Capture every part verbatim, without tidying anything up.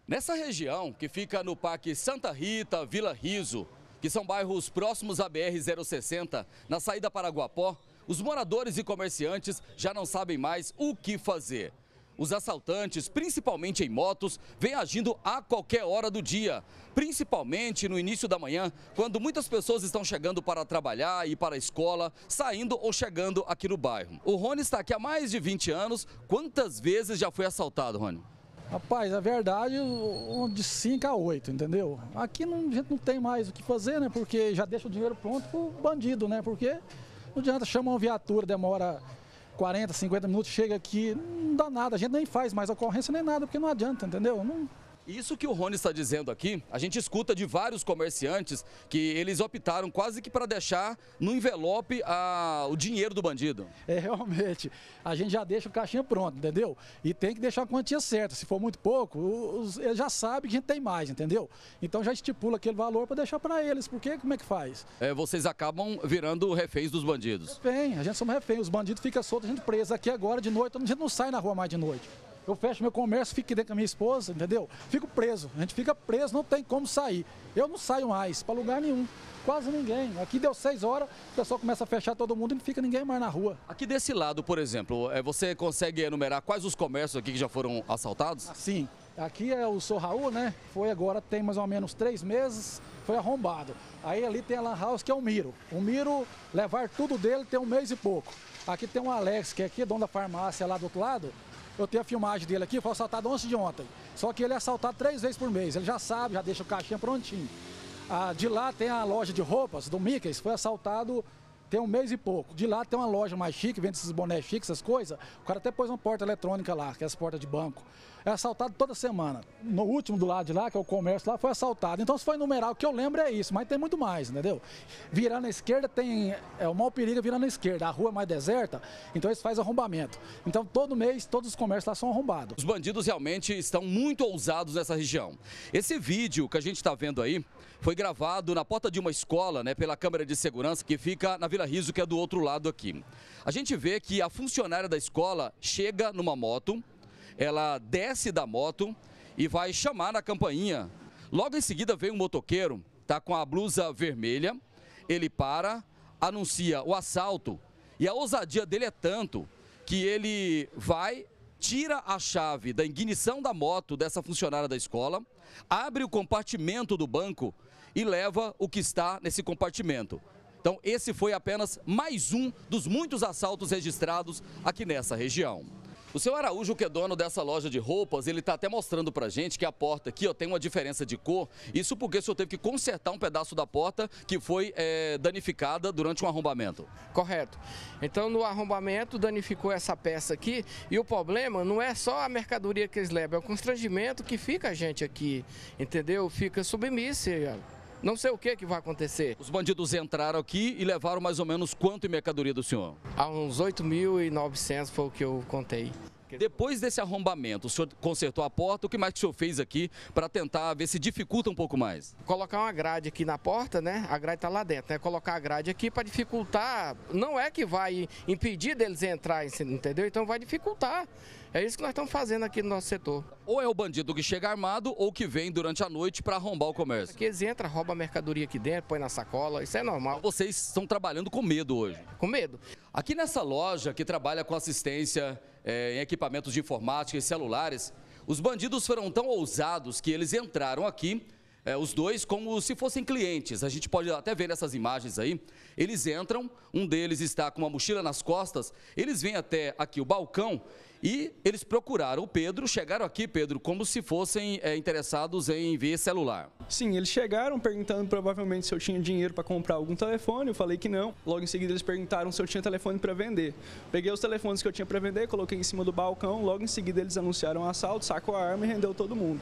Nessa região, que fica no Parque Santa Rita, Vila Riso, que são bairros próximos à B R zero sessenta, na saída para Guapó, os moradores e comerciantes já não sabem mais o que fazer. Os assaltantes, principalmente em motos, vêm agindo a qualquer hora do dia, principalmente no início da manhã, quando muitas pessoas estão chegando para trabalhar e para a escola, saindo ou chegando aqui no bairro. O Rony está aqui há mais de vinte anos. Quantas vezes já foi assaltado, Rony? Rapaz, a verdade, de cinco a oito, entendeu? Aqui não, a gente não tem mais o que fazer, né? Porque já deixa o dinheiro pronto pro bandido, né? Porque não adianta, chama uma viatura, demora quarenta, cinquenta minutos, chega aqui, não dá nada. A gente nem faz mais ocorrência nem nada, porque não adianta, entendeu? Não... Isso que o Rony está dizendo aqui, a gente escuta de vários comerciantes que eles optaram quase que para deixar no envelope a, o dinheiro do bandido. É, realmente, a gente já deixa o caixinha pronto, entendeu? E tem que deixar a quantia certa. Se for muito pouco, os, eles já sabem que a gente tem mais, entendeu? Então já estipula aquele valor para deixar para eles, porque como é que faz? É, vocês acabam virando reféns dos bandidos. Refém, a gente somos reféns, os bandidos ficam soltos, a gente preso aqui agora de noite, a gente não sai na rua mais de noite. Eu fecho meu comércio, fico aqui dentro com a minha esposa, entendeu? Fico preso, a gente fica preso, não tem como sair. Eu não saio mais para lugar nenhum, quase ninguém. Aqui deu seis horas, o pessoal começa a fechar todo mundo e não fica ninguém mais na rua. Aqui desse lado, por exemplo, você consegue enumerar quais os comércios aqui que já foram assaltados? Sim, aqui é o Sou Raul, né? Foi agora, tem mais ou menos três meses, foi arrombado. Aí ali tem a Lan House, que é o Miro. O Miro, levar tudo dele tem um mês e pouco. Aqui tem o Alex, que é aqui, dono da farmácia lá do outro lado. Eu tenho a filmagem dele aqui, foi assaltado antes de ontem. Só que ele é assaltado três vezes por mês. Ele já sabe, já deixa o caixinha prontinho. Ah, de lá tem a loja de roupas do Mickey, foi assaltado tem um mês e pouco. De lá tem uma loja mais chique, vende esses bonés chiques, essas coisas. O cara até pôs uma porta eletrônica lá, que é essa porta de banco. É assaltado toda semana. No último do lado de lá, que é o comércio lá, foi assaltado. Então, se for enumerar, o que eu lembro é isso, mas tem muito mais, entendeu? Virando à esquerda tem, é o maior perigo é virando à esquerda. A rua é mais deserta, então eles fazem arrombamento. Então, todo mês, todos os comércios lá são arrombados. Os bandidos realmente estão muito ousados nessa região. Esse vídeo que a gente está vendo aí foi gravado na porta de uma escola, né, pela câmera de segurança que fica na Vila Riso, que é do outro lado aqui. A gente vê que a funcionária da escola chega numa moto, ela desce da moto e vai chamar na campainha. Logo em seguida vem um motoqueiro, tá com a blusa vermelha, ele para, anuncia o assalto e a ousadia dele é tanto que ele vai, tira a chave da ignição da moto dessa funcionária da escola, abre o compartimento do banco e leva o que está nesse compartimento. Então esse foi apenas mais um dos muitos assaltos registrados aqui nessa região. O seu Araújo, que é dono dessa loja de roupas, ele está até mostrando pra gente que a porta aqui ó, tem uma diferença de cor. Isso porque o senhor teve que consertar um pedaço da porta que foi é, danificada durante um arrombamento. Correto. Então no arrombamento danificou essa peça aqui e o problema não é só a mercadoria que eles levam, é o constrangimento que fica a gente aqui, entendeu? Fica submisso. Não sei o que, que vai acontecer. Os bandidos entraram aqui e levaram mais ou menos quanto em mercadoria do senhor? Há uns oito mil e novecentos foi o que eu contei. Depois desse arrombamento, o senhor consertou a porta, o que mais que o senhor fez aqui para tentar ver se dificulta um pouco mais? Colocar uma grade aqui na porta, né? A grade está lá dentro, né? Colocar a grade aqui para dificultar, não é que vai impedir deles entrar, entendeu? Então vai dificultar. É isso que nós estamos fazendo aqui no nosso setor. Ou é o bandido que chega armado ou que vem durante a noite para arrombar o comércio? Aqui eles entram, roubam a mercadoria aqui dentro, põe na sacola, isso é normal. Vocês estão trabalhando com medo hoje? Com medo. Aqui nessa loja que trabalha com assistência é, em equipamentos de informática e celulares, os bandidos foram tão ousados que eles entraram aqui, é, os dois, como se fossem clientes. A gente pode até ver nessas imagens aí. Eles entram, um deles está com uma mochila nas costas, eles vêm até aqui o balcão e eles procuraram o Pedro, chegaram aqui, Pedro, como se fossem é, interessados em ver celular. Sim, eles chegaram perguntando provavelmente se eu tinha dinheiro para comprar algum telefone, eu falei que não. Logo em seguida eles perguntaram se eu tinha telefone para vender. Peguei os telefones que eu tinha para vender, coloquei em cima do balcão, logo em seguida eles anunciaram o assalto, sacou a arma e rendeu todo mundo.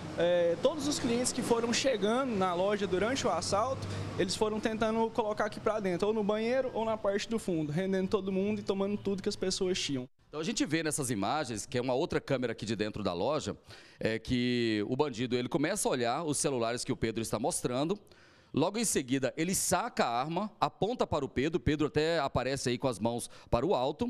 É, todos os clientes que foram chegando na loja durante o assalto, eles foram tentando colocar aqui para dentro, ou no banheiro ou na parte do fundo, rendendo todo mundo e tomando tudo que as pessoas tinham. Então a gente vê nessas imagens, que é uma outra câmera aqui de dentro da loja, é que o bandido ele começa a olhar os celulares que o Pedro está mostrando, Logo em seguida, ele saca a arma, aponta para o Pedro, Pedro até aparece aí com as mãos para o alto,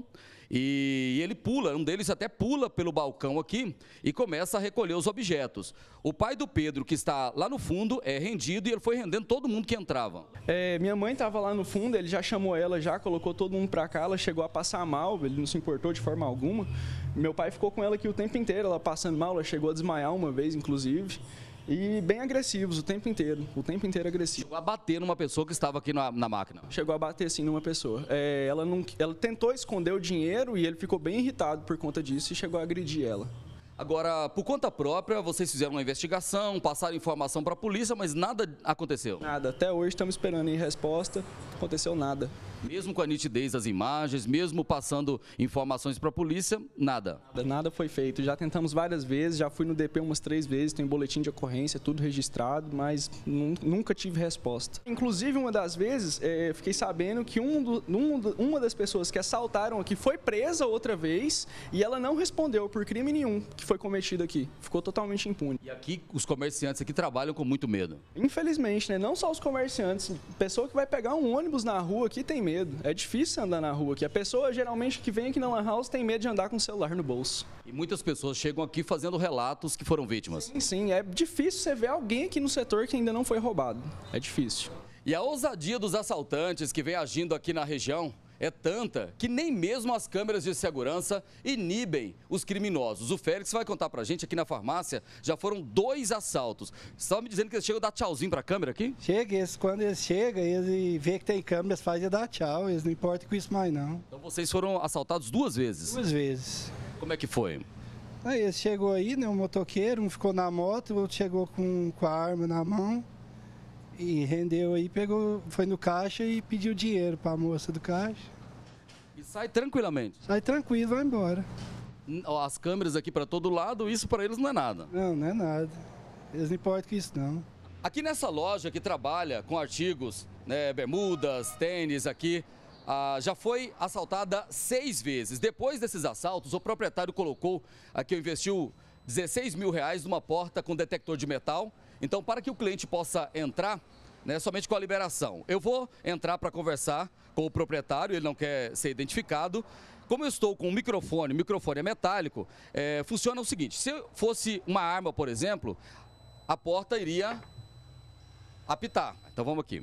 e ele pula, um deles até pula pelo balcão aqui e começa a recolher os objetos. O pai do Pedro, que está lá no fundo, é rendido e ele foi rendendo todo mundo que entrava. É, minha mãe estava lá no fundo, ele já chamou ela, já colocou todo mundo para cá, ela chegou a passar mal, ele não se importou de forma alguma. Meu pai ficou com ela aqui o tempo inteiro, ela passando mal, ela chegou a desmaiar uma vez, inclusive. E bem agressivos o tempo inteiro, o tempo inteiro agressivo. Chegou a bater numa pessoa que estava aqui na, na máquina. Chegou a bater, sim, numa pessoa. É, ela, não, ela tentou esconder o dinheiro e ele ficou bem irritado por conta disso e chegou a agredir ela. Agora, por conta própria, vocês fizeram uma investigação, passaram informação para a polícia, mas nada aconteceu? Nada, até hoje estamos esperando em resposta, não aconteceu nada. Mesmo com a nitidez das imagens, mesmo passando informações para a polícia, nada? Nada foi feito, já tentamos várias vezes, já fui no D P umas três vezes, tem boletim de ocorrência, tudo registrado, mas nunca tive resposta. Inclusive, uma das vezes, é, fiquei sabendo que um do, um do, uma das pessoas que assaltaram aqui foi presa outra vez e ela não respondeu por crime nenhum que foi cometido aqui, ficou totalmente impune. E aqui os comerciantes aqui trabalham com muito medo? Infelizmente, né? Não só os comerciantes, pessoa que vai pegar um ônibus na rua aqui tem medo. É difícil andar na rua aqui. A pessoa, geralmente, que vem aqui na Lan House tem medo de andar com o celular no bolso. E muitas pessoas chegam aqui fazendo relatos que foram vítimas. Sim, sim. É difícil você ver alguém aqui no setor que ainda não foi roubado. É difícil. E a ousadia dos assaltantes que vem agindo aqui na região é tanta que nem mesmo as câmeras de segurança inibem os criminosos. O Félix vai contar pra gente aqui na farmácia, já foram dois assaltos. Você estava me dizendo que eles chegam a dar tchauzinho pra câmera aqui? Chega, eles, quando eles chegam, eles vê que tem câmeras, fazem dar tchau, eles não importam com isso mais não. Então vocês foram assaltados duas vezes? Duas vezes. Como é que foi? Aí eles chegou aí, né, um motoqueiro, um ficou na moto, o outro chegou com, com a arma na mão. E rendeu aí, pegou, foi no caixa e pediu dinheiro para a moça do caixa. E sai tranquilamente? Sai tranquilo, vai embora. As câmeras aqui para todo lado, isso para eles não é nada? Não, não é nada. Eles não importam com isso não. Aqui nessa loja que trabalha com artigos, né, bermudas, tênis aqui, ah, já foi assaltada seis vezes. Depois desses assaltos, o proprietário colocou, aqui investiu dezesseis mil reais numa porta com detector de metal. Então, para que o cliente possa entrar, né, somente com a liberação. Eu vou entrar para conversar com o proprietário, ele não quer ser identificado. Como eu estou com um microfone, o microfone é metálico, é, funciona o seguinte, se fosse uma arma, por exemplo, a porta iria apitar. Então, vamos aqui.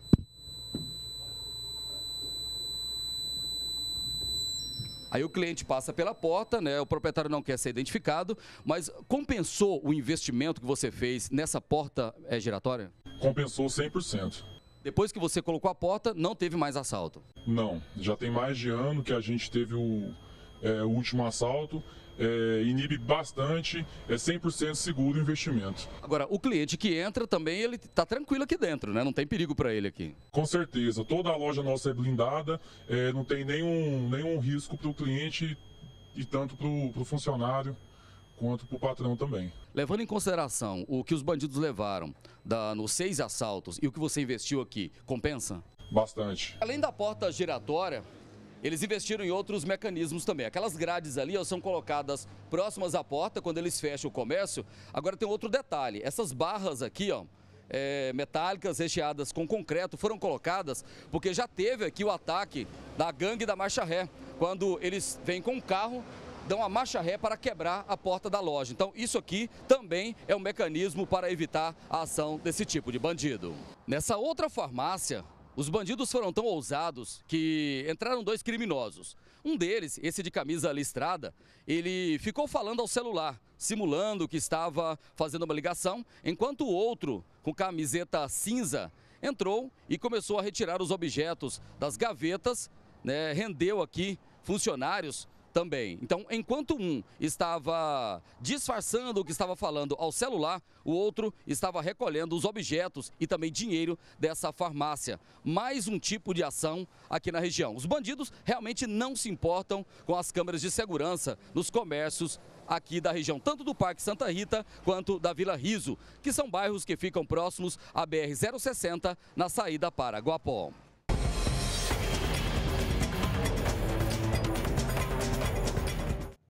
Aí o cliente passa pela porta, né? O proprietário não quer ser identificado, mas compensou o investimento que você fez nessa porta é, giratória? Compensou cem por cento. Depois que você colocou a porta, não teve mais assalto? Não, já tem mais de ano que a gente teve o, é, o último assalto, é, inibe bastante, é cem por cento seguro o investimento. Agora, o cliente que entra também, ele está tranquilo aqui dentro, né? Não tem perigo para ele aqui? Com certeza, toda a loja nossa é blindada, é, não tem nenhum, nenhum risco para o cliente e tanto para o funcionário quanto para o patrão também. Levando em consideração o que os bandidos levaram da, nos seis assaltos e o que você investiu aqui, compensa? Bastante. Além da porta giratória, eles investiram em outros mecanismos também. Aquelas grades ali ó, são colocadas próximas à porta quando eles fecham o comércio. Agora tem outro detalhe, essas barras aqui, ó, é, metálicas recheadas com concreto foram colocadas porque já teve aqui o ataque da gangue da marcha ré, quando eles vêm com um carro, dão a marcha ré para quebrar a porta da loja. Então isso aqui também é um mecanismo para evitar a ação desse tipo de bandido. Nessa outra farmácia, os bandidos foram tão ousados que entraram dois criminosos. Um deles, esse de camisa listrada, ele ficou falando ao celular, simulando que estava fazendo uma ligação, enquanto o outro, com camiseta cinza, entrou e começou a retirar os objetos das gavetas, né, rendeu aqui funcionários também. Então, enquanto um estava disfarçando o que estava falando ao celular, o outro estava recolhendo os objetos e também dinheiro dessa farmácia. Mais um tipo de ação aqui na região. Os bandidos realmente não se importam com as câmeras de segurança nos comércios aqui da região, tanto do Parque Santa Rita quanto da Vila Riso, que são bairros que ficam próximos à B R zero sessenta na saída para Guapó.